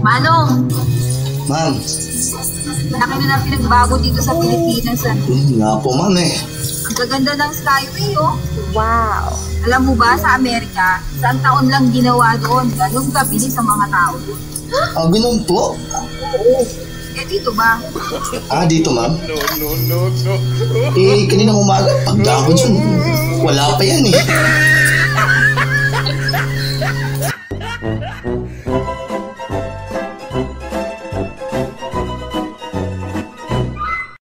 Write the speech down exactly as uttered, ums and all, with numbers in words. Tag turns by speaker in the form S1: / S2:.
S1: Manong,
S2: Ma'am.
S1: laki na ng pinagbago dito sa Pilipinas. Ah.
S2: Hmm, nga po, ma'am eh.
S1: Ang gaganda ng Skyway, oh.
S3: Wow.
S1: Alam mo ba, sa Amerika, isang taon lang ginawa doon. Ganun kabilis ang mga tao doon.
S2: Ah, ganun po?
S1: Oo. Eh, dito ba?
S2: Ah, dito, ma'am?
S4: No, no, no, no.
S2: Eh, kaninang umaga, pagdako dyan, wala pa yan eh.